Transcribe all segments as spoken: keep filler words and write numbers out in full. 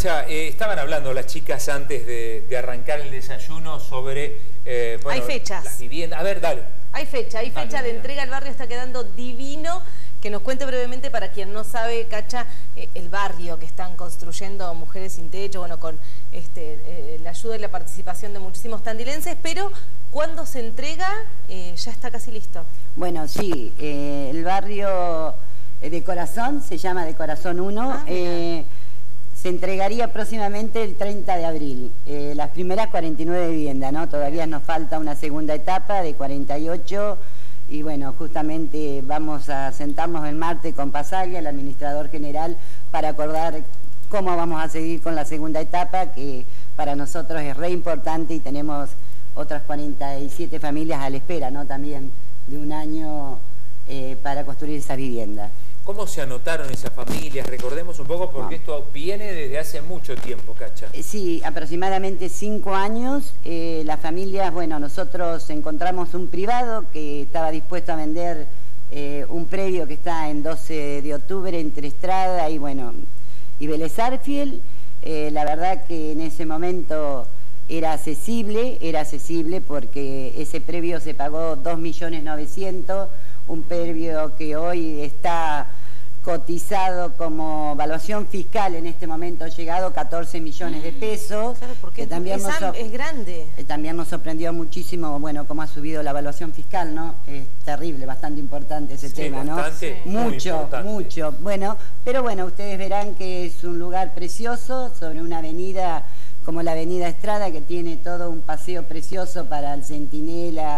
Cacha, eh, estaban hablando las chicas antes de, de arrancar el desayuno sobre... Eh, bueno, hay fechas. Las viviendas. A ver, dale. Hay fecha, hay fecha dale, de dale. entrega. El barrio está quedando divino. Que nos cuente brevemente, para quien no sabe, Cacha, eh, el barrio que están construyendo Mujeres Sin Techo, bueno, con este, eh, la ayuda y la participación de muchísimos tandilenses, pero cuando se entrega, eh, ya está casi listo. Bueno, sí, eh, el barrio de Corazón, se llama de Corazón uno, ah, eh, se entregaría próximamente el treinta de abril, eh, las primeras cuarenta y nueve viviendas, ¿no? Todavía nos falta una segunda etapa de cuarenta y ocho. Y bueno, justamente vamos a sentarnos el martes con Pasaglia, el administrador general, para acordar cómo vamos a seguir con la segunda etapa, que para nosotros es re importante, y tenemos otras cuarenta y siete familias a la espera, ¿no? También de un año eh, para construir esas viviendas. ¿Cómo se anotaron esas familias? Recordemos un poco, porque no. esto viene desde hace mucho tiempo, Cacha. Sí, aproximadamente cinco años. Eh, las familias, bueno, nosotros encontramos un privado que estaba dispuesto a vender eh, un predio que está en doce de octubre entre Estrada y, bueno, y Vélez Arfiel. Eh, la verdad que en ese momento era accesible, era accesible porque ese predio se pagó dos millones novecientos mil. Un predio que hoy está cotizado como evaluación fiscal, en este momento ha llegado a catorce millones de pesos. Claro, porque que también es, nos, es grande. Eh, también nos sorprendió muchísimo, bueno, cómo ha subido la evaluación fiscal, ¿no? Es terrible, bastante importante ese sí, tema, ¿no? Bastante, sí. Mucho, importante. mucho. Bueno, pero bueno, ustedes verán que es un lugar precioso, sobre una avenida como la avenida Estrada, que tiene todo un paseo precioso para el Centinela.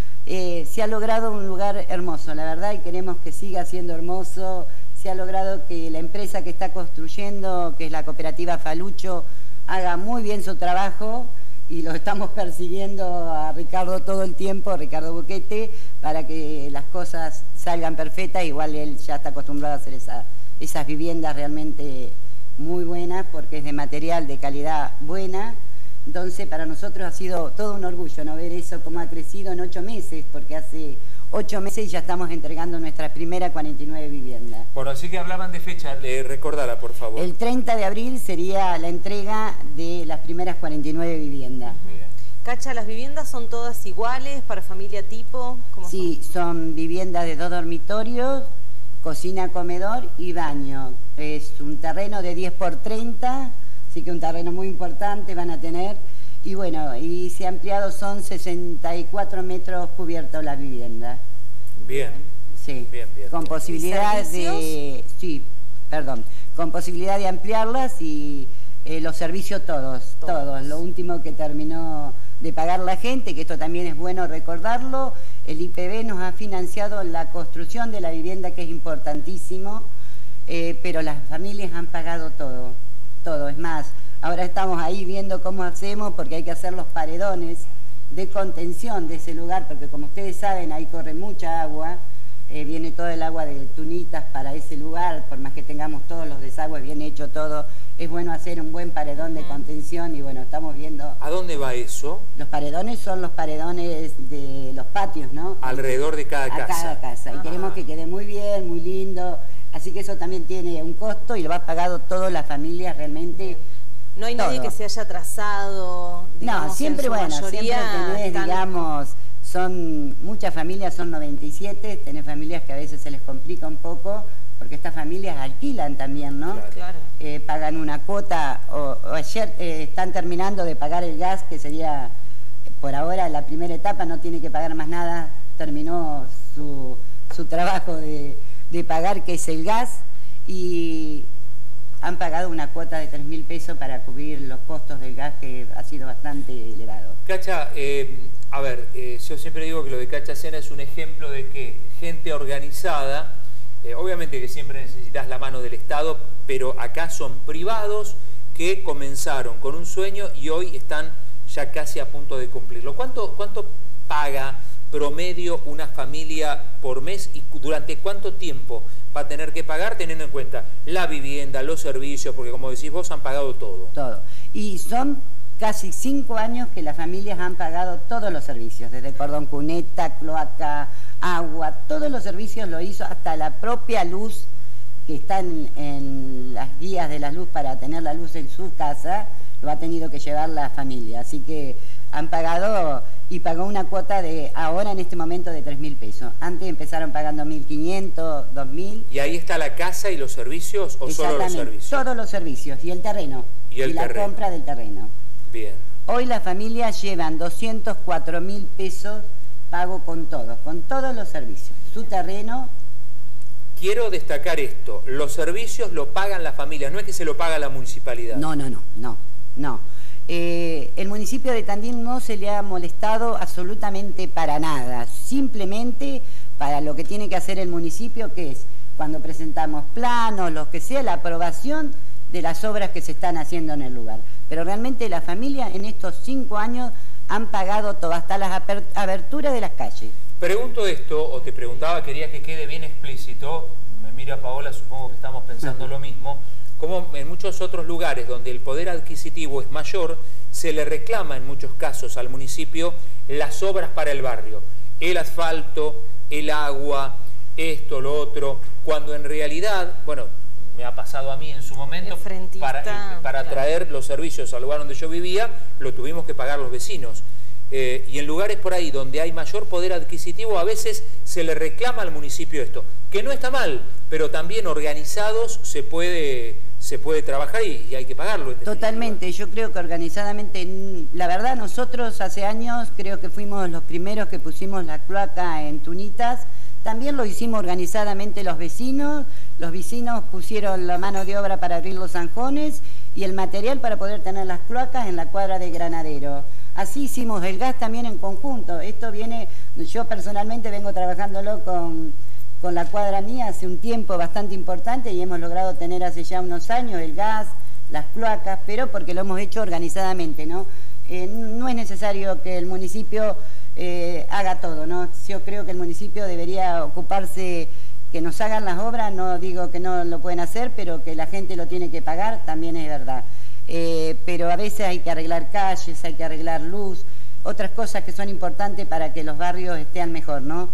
Eh, se ha logrado un lugar hermoso, la verdad, y queremos que siga siendo hermoso. Se ha logrado que la empresa que está construyendo, que es la cooperativa Falucho, haga muy bien su trabajo, y lo estamos persiguiendo a Ricardo todo el tiempo, Ricardo Buquete, para que las cosas salgan perfectas. Igual él ya está acostumbrado a hacer esa, esas viviendas realmente muy buenas, porque es de material de calidad buena. Entonces, para nosotros ha sido todo un orgullo, ¿no? Ver eso, cómo ha crecido en ocho meses, porque hace ocho meses ya estamos entregando nuestra primera cuarenta y nueve viviendas. Bueno, así que hablaban de fecha, eh, recordala, por favor. El treinta de abril sería la entrega de las primeras cuarenta y nueve viviendas. Bien. Cacha, ¿las viviendas son todas iguales, para familia tipo? ¿Cómo sí, son? son viviendas de dos dormitorios, cocina, comedor y baño. Es un terreno de diez por treinta. Así que un terreno muy importante van a tener. Y bueno, y se ha ampliado, son sesenta y cuatro metros cubiertos la vivienda. Bien. Sí. Bien, bien. Con bien. posibilidad de... Sí, perdón. Con posibilidad de ampliarlas y eh, los servicios todos, todos, todos. Lo último que terminó de pagar la gente, que esto también es bueno recordarlo, el I P B nos ha financiado la construcción de la vivienda, que es importantísimo, eh, pero las familias han pagado todo. Todo, es más, ahora estamos ahí viendo cómo hacemos, porque hay que hacer los paredones de contención de ese lugar, porque como ustedes saben, ahí corre mucha agua, eh, viene todo el agua de Tunitas para ese lugar, por más que tengamos todos los desagües bien hecho todo, es bueno hacer un buen paredón de contención. Y bueno, estamos viendo... ¿A dónde va eso? Los paredones son los paredones de los patios, ¿no? Alrededor de cada a casa. A cada casa, y queremos que quede muy bien, muy lindo. Así que eso también tiene un costo y lo va pagado todas las familias realmente. No hay todo. Nadie que se haya atrasado. No, siempre, bueno, siempre tenés, están... digamos, son muchas familias, son noventa y siete, tenés familias que a veces se les complica un poco, porque estas familias alquilan también, ¿no? Claro. claro. Eh, pagan una cuota, o, o ayer eh, están terminando de pagar el gas, que sería, por ahora, la primera etapa, no tiene que pagar más nada, terminó su, su trabajo de... de pagar, que es el gas, y han pagado una cuota de tres mil pesos para cubrir los costos del gas, que ha sido bastante elevado. Cacha, eh, a ver, eh, yo siempre digo que lo de Cacha Sena es un ejemplo de que gente organizada, eh, obviamente que siempre necesitas la mano del Estado, pero acá son privados que comenzaron con un sueño y hoy están ya casi a punto de cumplirlo. ¿Cuánto, cuánto paga promedio una familia por mes y durante cuánto tiempo va a tener que pagar, teniendo en cuenta la vivienda, los servicios, porque como decís vos, han pagado todo? Todo. Y son casi cinco años que las familias han pagado todos los servicios, desde cordón cuneta, cloaca, agua, todos los servicios lo hizo, hasta la propia luz que están en las guías de la luz para tener la luz en su casa, lo ha tenido que llevar la familia. Así que han pagado y pagó una cuota de ahora en este momento de tres mil pesos. Antes empezaron pagando mil quinientos, dos mil. ¿Y ahí está la casa y los servicios o solo los servicios? Todos los servicios y el terreno. Y, el y la terreno. compra del terreno. Bien. Hoy las familias llevan doscientos cuatro mil pesos pago con todo, con todos los servicios. Su terreno. Quiero destacar esto, los servicios lo pagan la familia, no es que se lo paga la municipalidad. No, no, no, no, no. Eh, el municipio de Tandil no se le ha molestado absolutamente para nada, simplemente para lo que tiene que hacer el municipio, que es cuando presentamos planos, lo que sea, la aprobación de las obras que se están haciendo en el lugar. Pero realmente la familia en estos cinco años han pagado todo, hasta las aberturas de las calles. Pregunto esto, o te preguntaba, quería que quede bien explícito, me mira Paola, supongo que estamos pensando uh-huh. lo mismo, como en muchos otros lugares donde el poder adquisitivo es mayor, se le reclama en muchos casos al municipio las obras para el barrio, el asfalto, el agua, esto, lo otro, cuando en realidad, bueno, me ha pasado a mí en su momento, para, eh, para claro. traer los servicios al lugar donde yo vivía, lo tuvimos que pagar los vecinos. Eh, y en lugares por ahí donde hay mayor poder adquisitivo, a veces se le reclama al municipio esto, que no está mal, pero también organizados se puede, se puede trabajar y, y hay que pagarlo. Totalmente, yo creo que organizadamente, la verdad nosotros hace años creo que fuimos los primeros que pusimos la cloaca en Tunitas, también lo hicimos organizadamente los vecinos, los vecinos pusieron la mano de obra para abrir los zanjones y el material para poder tener las cloacas en la cuadra de Granadero. Así hicimos el gas también en conjunto. Esto viene, yo personalmente vengo trabajándolo con, con la cuadra mía hace un tiempo bastante importante y hemos logrado tener hace ya unos años el gas, las cloacas, pero porque lo hemos hecho organizadamente, ¿no? Eh, no es necesario que el municipio eh, haga todo, ¿no? Yo creo que el municipio debería ocuparse, que nos hagan las obras, no digo que no lo pueden hacer, pero que la gente lo tiene que pagar, también es verdad. Eh, pero a veces hay que arreglar calles, hay que arreglar luz, otras cosas que son importantes para que los barrios estén mejor, ¿no?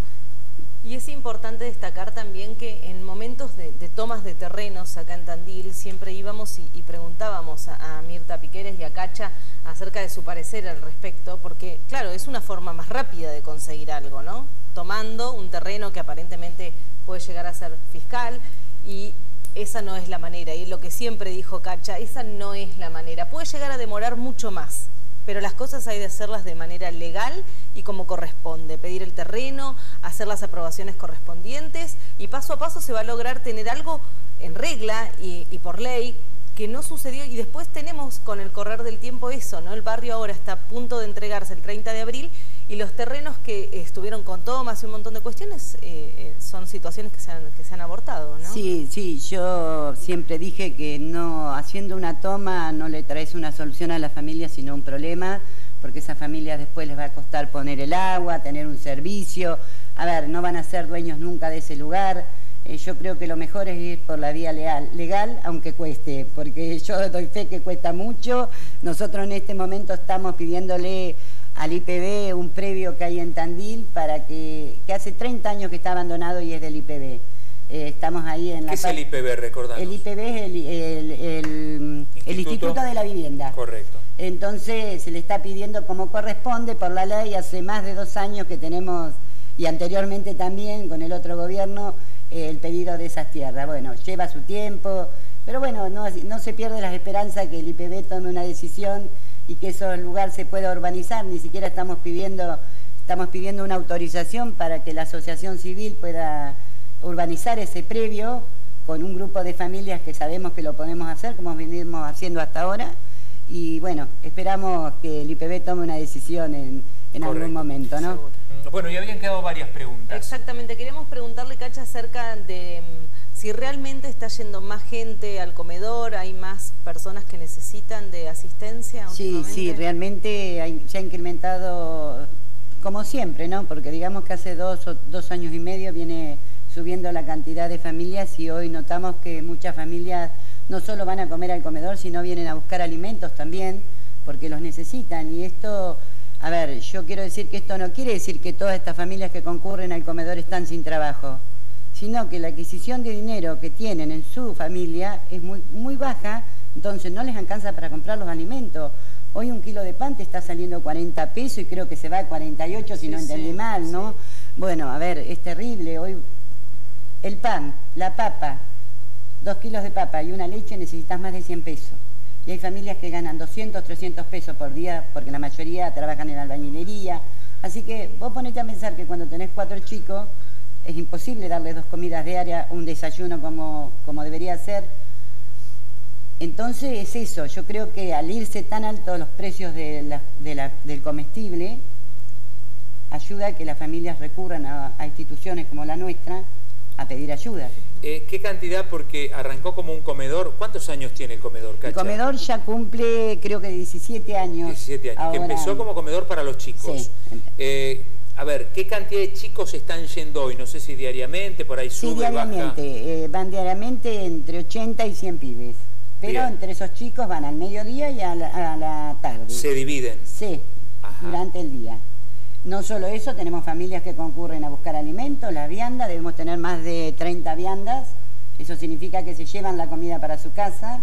Y es importante destacar también que en momentos de, de tomas de terrenos acá en Tandil siempre íbamos y, y preguntábamos a, a Mirta Piqueres y a Cacha acerca de su parecer al respecto, porque claro, es una forma más rápida de conseguir algo, ¿no? Tomando un terreno que aparentemente puede llegar a ser fiscal y esa no es la manera, y lo que siempre dijo Cacha, esa no es la manera. Puede llegar a demorar mucho más, pero las cosas hay de hacerlas de manera legal y como corresponde. Pedir el terreno, hacer las aprobaciones correspondientes y paso a paso se va a lograr tener algo en regla y, y por ley que no sucedió. Y después tenemos con el correr del tiempo eso, ¿no? El barrio ahora está a punto de entregarse el treinta de abril y los terrenos que estuvieron con tomas y un montón de cuestiones eh, son situaciones que se, han, que se han abortado, ¿no? Sí, sí, yo siempre dije que no haciendo una toma no le traes una solución a la familia, sino un problema, porque a esas familias después les va a costar poner el agua, tener un servicio. A ver, no van a ser dueños nunca de ese lugar. Eh, yo creo que lo mejor es ir por la vía legal, legal, aunque cueste, porque yo doy fe que cuesta mucho. Nosotros en este momento estamos pidiéndole al I P B un previo que hay en Tandil para que, que hace treinta años que está abandonado y es del I P B. Eh, estamos ahí en la... ¿Qué es el I P B? Recordanos. El I P B es el, el, el, Instituto. el Instituto de la Vivienda. Correcto. Entonces se le está pidiendo como corresponde por la ley, hace más de dos años que tenemos, y anteriormente también con el otro gobierno, eh, el pedido de esas tierras. Bueno, lleva su tiempo, pero bueno, no, no se pierde la esperanza que el I P B tome una decisión y que ese lugar se pueda urbanizar. Ni siquiera estamos pidiendo, estamos pidiendo una autorización para que la asociación civil pueda urbanizar ese predio con un grupo de familias que sabemos que lo podemos hacer, como venimos haciendo hasta ahora. Y bueno, esperamos que el I P B tome una decisión en, en algún momento, ¿no? Seguro. Bueno, y habían quedado varias preguntas. Exactamente, queremos preguntarle, Cacha, acerca de um, si realmente está yendo más gente al comedor, hay más personas que necesitan de asistencia. Sí, sí, realmente hay, se ha incrementado como siempre, ¿no? Porque digamos que hace dos, dos años y medio viene subiendo la cantidad de familias y hoy notamos que muchas familias no solo van a comer al comedor, sino vienen a buscar alimentos también, porque los necesitan. Y esto, a ver, yo quiero decir que esto no quiere decir que todas estas familias que concurren al comedor están sin trabajo, sino que la adquisición de dinero que tienen en su familia es muy, muy baja, entonces no les alcanza para comprar los alimentos. Hoy un kilo de pan te está saliendo cuarenta pesos y creo que se va a cuarenta y ocho si sí, no entendí sí, mal, ¿no? Sí. Bueno, a ver, es terrible. Hoy el pan, la papa, dos kilos de papa y una leche necesitas más de cien pesos. Y hay familias que ganan doscientos, trescientos pesos por día porque la mayoría trabajan en albañilería. Así que vos ponete a pensar que cuando tenés cuatro chicos es imposible darles dos comidas diarias, un desayuno como, como debería ser. Entonces es eso, yo creo que al irse tan altos los precios de la, de la, del comestible, ayuda a que las familias recurran a, a instituciones como la nuestra a pedir ayuda. Eh, ¿Qué cantidad? Porque arrancó como un comedor. ¿Cuántos años tiene el comedor, Cacha? El comedor ya cumple, creo que diecisiete años. diecisiete años, ahora, que empezó como comedor para los chicos. Sí. Eh, a ver, ¿qué cantidad de chicos están yendo hoy? No sé si diariamente, por ahí sube, sí, diariamente. Baja. Eh, van diariamente entre ochenta y cien pibes. Pero bien, entre esos chicos van al mediodía y a la, a la tarde. ¿Se dividen? Sí, ajá, durante el día. No solo eso, tenemos familias que concurren a buscar alimentos, las viandas, debemos tener más de treinta viandas, eso significa que se llevan la comida para su casa,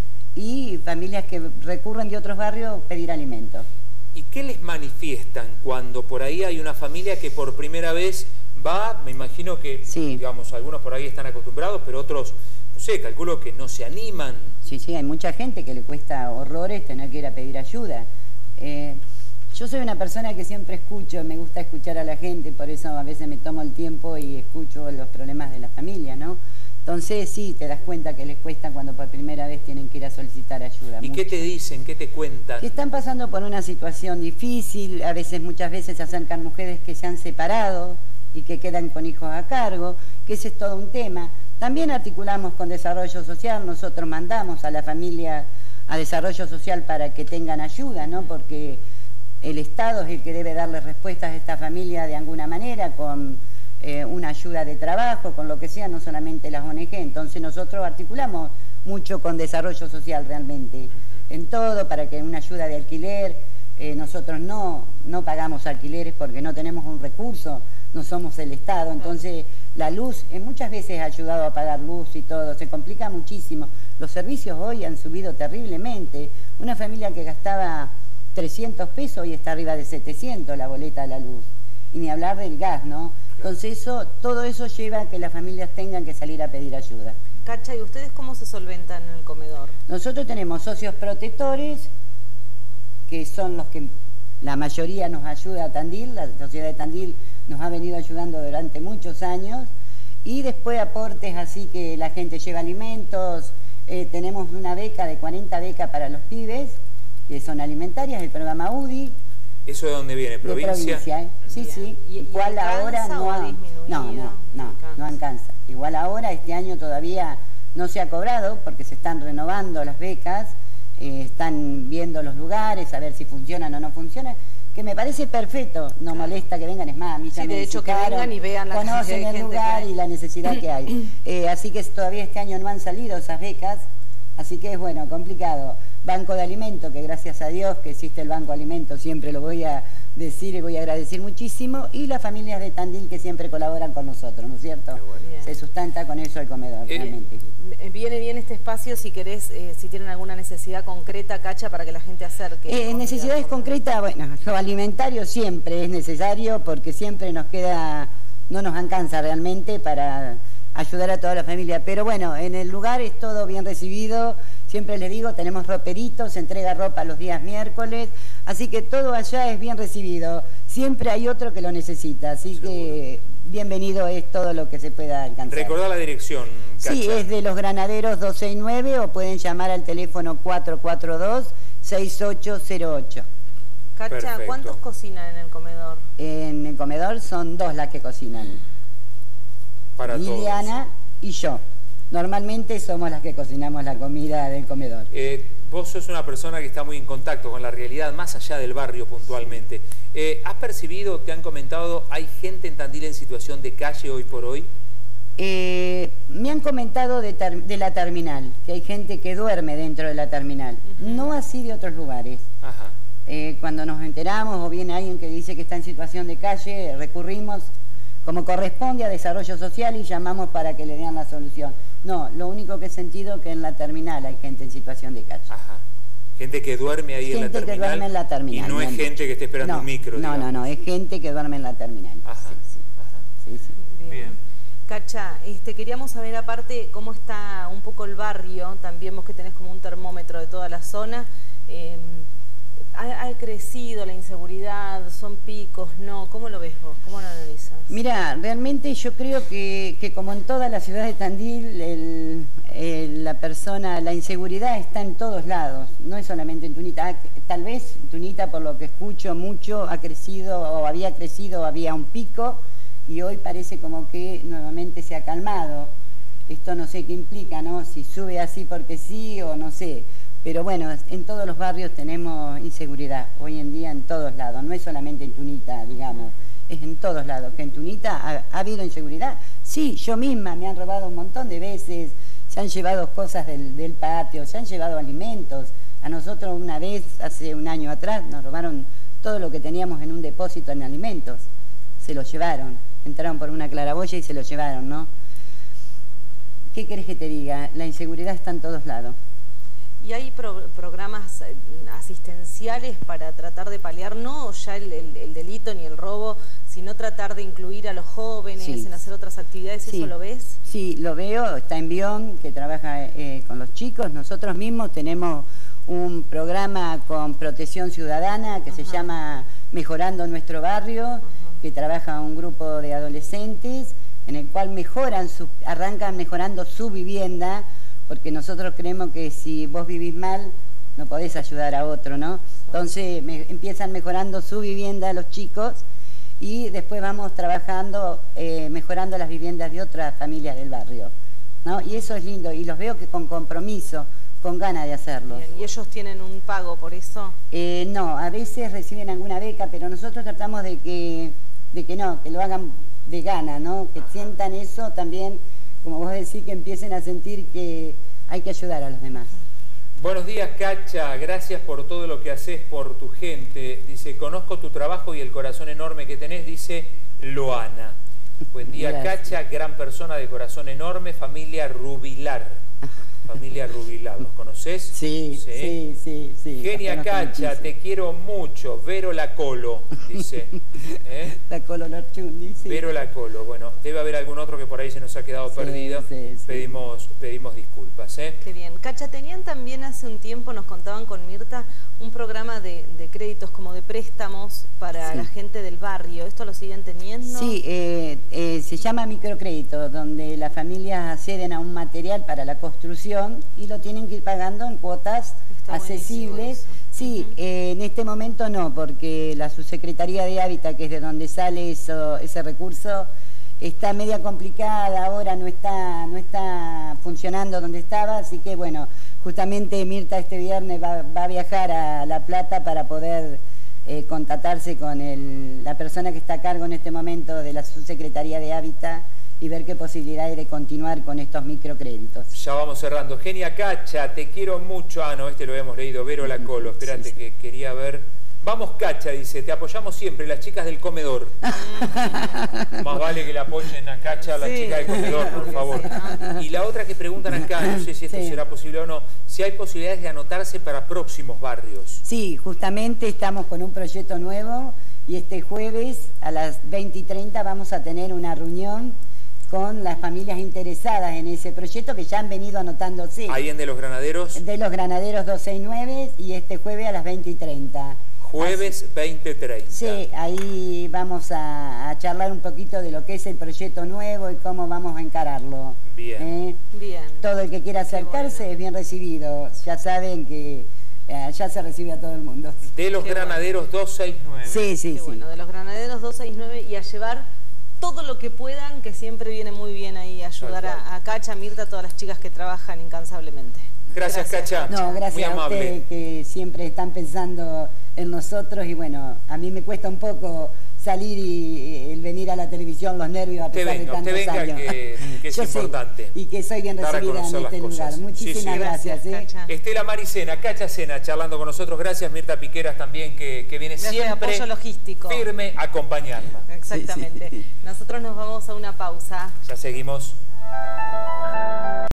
y familias que recurren de otros barrios a pedir alimentos. ¿Y qué les manifiestan cuando por ahí hay una familia que por primera vez va? Me imagino que, sí, digamos, algunos por ahí están acostumbrados, pero otros, no sé, calculo que no se animan. Sí, sí, hay mucha gente que le cuesta horrores tener que ir a pedir ayuda. Eh, Yo soy una persona que siempre escucho, me gusta escuchar a la gente, por eso a veces me tomo el tiempo y escucho los problemas de la familia, ¿no? Entonces sí, te das cuenta que les cuesta cuando por primera vez tienen que ir a solicitar ayuda. ¿Y mucho. Qué te dicen? ¿Qué te cuentan? Que están pasando por una situación difícil, a veces, muchas veces se acercan mujeres que se han separado y que quedan con hijos a cargo, que ese es todo un tema. También articulamos con Desarrollo Social, nosotros mandamos a la familia a Desarrollo Social para que tengan ayuda, ¿no? Porque el Estado es el que debe darle respuestas a esta familia de alguna manera, con eh, una ayuda de trabajo, con lo que sea, no solamente las O N G. Entonces nosotros articulamos mucho con Desarrollo Social realmente, en todo, para que una ayuda de alquiler, eh, nosotros no, no pagamos alquileres porque no tenemos un recurso, no somos el Estado, entonces la luz, eh, muchas veces ha ayudado a pagar luz y todo, se complica muchísimo. Los servicios hoy han subido terriblemente. Una familia que gastaba trescientos pesos y está arriba de setecientos la boleta de la luz, y ni hablar del gas, ¿no? Entonces eso, todo eso lleva a que las familias tengan que salir a pedir ayuda. Cacha, ¿y ustedes cómo se solventan en el comedor? Nosotros tenemos socios protectores, que son los que la mayoría nos ayuda a Tandil, la sociedad de Tandil nos ha venido ayudando durante muchos años, y después aportes así que la gente lleva alimentos, eh, tenemos una beca de cuarenta becas para los pibes, que son alimentarias, el programa U D I. ¿Eso de dónde viene? ¿Provincia? De provincia, ¿eh? Sí, Bien. sí. ¿Y, Igual y ahora no ha, no, no, no, no alcanza. Igual ahora, este año todavía no se ha cobrado porque se están renovando las becas, eh, están viendo los lugares, a ver si funcionan o no funcionan, que me parece perfecto, no claro. molesta que vengan, es más, a mí ya sí, me de hecho que vengan y vean la conocen el lugar y la necesidad que hay. Eh, así que todavía este año no han salido esas becas, así que es bueno, complicado. Banco de Alimentos, que gracias a Dios que existe el Banco de Alimentos, siempre lo voy a decir y voy a agradecer muchísimo, y las familias de Tandil que siempre colaboran con nosotros, ¿no es cierto? Bueno. Se sustenta con eso el comedor, eh, realmente. Viene bien este espacio si querés, eh, si tienen alguna necesidad concreta, Cacha, para que la gente acerque. Eh, necesidades concretas, bueno, lo alimentario siempre es necesario porque siempre nos queda, no nos alcanza realmente para ayudar a toda la familia, pero bueno, en el lugar es todo bien recibido. Siempre les digo, tenemos roperitos, se entrega ropa los días miércoles, así que todo allá es bien recibido. Siempre hay otro que lo necesita, así Seguro. que bienvenido es todo lo que se pueda alcanzar. ¿Recordá la dirección, Cacha? Sí, es de Los Granaderos doscientos sesenta y nueve, o pueden llamar al teléfono cuatro cuatro dos, seis ocho cero ocho. Cacha, Perfecto. ¿Cuántos cocinan en el comedor? En el comedor son dos las que cocinan. Para Liliana todos. y yo. Normalmente somos las que cocinamos la comida del comedor. Eh, vos sos una persona que está muy en contacto con la realidad, más allá del barrio puntualmente. Eh, ¿Has percibido, te han comentado, hay gente en Tandil en situación de calle hoy por hoy? Eh, me han comentado de, de la terminal, que hay gente que duerme dentro de la terminal. Uh-huh. No así de otros lugares. Ajá. Eh, cuando nos enteramos o viene alguien que dice que está en situación de calle, recurrimos como corresponde a desarrollo social y llamamos para que le den la solución. No, lo único que he sentido que en la terminal hay gente en situación de calle. Ajá. Gente que duerme ahí en la, gente que duerme en la terminal. Y no es gente que esté esperando no, un micro. No, digamos. no, no, es gente que duerme en la terminal. Ajá, sí, sí. ajá. Sí, sí. Bien. Bien. Cacha, este, queríamos saber aparte cómo está un poco el barrio, también vos que tenés como un termómetro de toda la zona. Eh, ha, ha crecido la inseguridad? ¿Son picos? No, ¿cómo lo ves vos? ¿Cómo lo analizas? Mira, realmente yo creo que, que como en toda la ciudad de Tandil, el, el, la persona, la inseguridad está en todos lados, no es solamente en Tunita. Tal vez Tunita, por lo que escucho mucho, ha crecido o había crecido, había un pico y hoy parece como que nuevamente se ha calmado. Esto no sé qué implica, ¿no? Si sube así porque sí o no sé. Pero bueno, en todos los barrios tenemos inseguridad, hoy en día en todos lados, no es solamente en Tunita, digamos, es en todos lados. ¿Que en Tunita ha, ha habido inseguridad? Sí, yo misma me han robado un montón de veces, se han llevado cosas del, del patio, se han llevado alimentos. A nosotros una vez, hace un año atrás, nos robaron todo lo que teníamos en un depósito en alimentos, se lo llevaron, entraron por una claraboya y se lo llevaron, ¿no? ¿Qué querés que te diga? La inseguridad está en todos lados. ¿Y hay pro programas asistenciales para tratar de paliar, no ya el, el, el delito ni el robo, sino tratar de incluir a los jóvenes sí. en hacer otras actividades? Sí. ¿Eso lo ves? Sí, lo veo. Está en Bion, que trabaja eh, con los chicos. Nosotros mismos tenemos un programa con protección ciudadana que Ajá. se llama Mejorando Nuestro Barrio, Ajá. que trabaja un grupo de adolescentes en el cual mejoran su, arrancan mejorando su vivienda, porque nosotros creemos que si vos vivís mal, no podés ayudar a otro, ¿no? Entonces me, empiezan mejorando su vivienda los chicos y después vamos trabajando, eh, mejorando las viviendas de otras familias del barrio, ¿no? Y eso es lindo, y los veo que con compromiso, con ganas de hacerlo. Bien. ¿Y ellos tienen un pago por eso? Eh, no, a veces reciben alguna beca, pero nosotros tratamos de que, de que no, que lo hagan de gana, ¿no? Que Ajá. sientan eso también, como vos decís, que empiecen a sentir que hay que ayudar a los demás. Buenos días, Cacha, gracias por todo lo que haces por tu gente. Dice, conozco tu trabajo y el corazón enorme que tenés, dice Loana. Buen día, gracias. Cacha, gran persona de corazón enorme, familia Rubilar. Familia Rubilar, ¿los conocés? Sí, sí, sí, sí. sí Genia Cacha, te quiero mucho. Vero La Colo, dice. ¿Eh? La Colo Norchun, dice. Vero La Colo. Bueno, debe haber algún otro que por ahí se nos ha quedado sí, perdido. Sí, sí. Pedimos, pedimos disculpas. ¿eh? Qué bien. Cacha, tenían también hace un tiempo, nos contaban con Mirta, un programa de, de créditos como de préstamos para sí. la gente del barrio. ¿Esto lo siguen teniendo? Sí, eh, eh, se llama microcrédito, donde las familias acceden a un material para la construcción y lo tienen que ir pagando en cuotas Está accesibles. Sí, uh-huh. eh, en este momento no, porque la Subsecretaría de Hábitat, que es de donde sale eso, ese recurso, está media complicada, ahora no está, no está funcionando donde estaba, así que bueno, justamente Mirta este viernes va, va a viajar a La Plata para poder eh, contactarse con el, la persona que está a cargo en este momento de la Subsecretaría de Hábitat y ver qué posibilidad hay de continuar con estos microcréditos. Ya vamos cerrando. Genia Cacha, te quiero mucho. Ah, no, este lo habíamos leído. Vero La Colo, espérate sí, sí. que quería ver. Vamos, Cacha, dice, te apoyamos siempre, las chicas del comedor. Más vale que le apoyen a Cacha, a las sí. chicas del comedor, por favor. Y la otra que preguntan acá, no sé si esto sí. será posible o no, si hay posibilidades de anotarse para próximos barrios. Sí, justamente estamos con un proyecto nuevo y este jueves a las veinte y treinta vamos a tener una reunión con las familias interesadas en ese proyecto que ya han venido anotándose. ¿Ahí en De los Granaderos? De los Granaderos doscientos sesenta y nueve y este jueves a las veinte y treinta. Jueves Así. veinte y treinta. Sí, ahí vamos a, a charlar un poquito de lo que es el proyecto nuevo y cómo vamos a encararlo. Bien. ¿Eh? Bien. Todo el que quiera acercarse bueno. es bien recibido. Ya saben que eh, ya se recibe a todo el mundo. De los Qué Granaderos bueno. doscientos sesenta y nueve. Sí, sí, Qué sí. Bueno, de los Granaderos doscientos sesenta y nueve y a llevar todo lo que puedan, que siempre viene muy bien ahí ayudar a, a Cacha, a Mirta, a todas las chicas que trabajan incansablemente. Gracias, gracias Cacha. No, gracias muy a amable. ustedes que siempre están pensando en nosotros y bueno, a mí me cuesta un poco salir y el venir a la televisión, los nervios a pesar venga, de tantos venga, años. Que, que es Yo importante. Sé, y que soy bien Dar a recibida en conocer este las lugar. cosas. Muchísimas Sí, sí. gracias. Gracias, ¿eh? Cacha. Estela Maricena, Cacha Sena, charlando con nosotros. Gracias, Mirta Piqueras también, que, que viene Gracias, siempre apoyo logístico. firme a acompañarla. Exactamente. Sí, sí. Nosotros nos vamos a una pausa. Ya seguimos.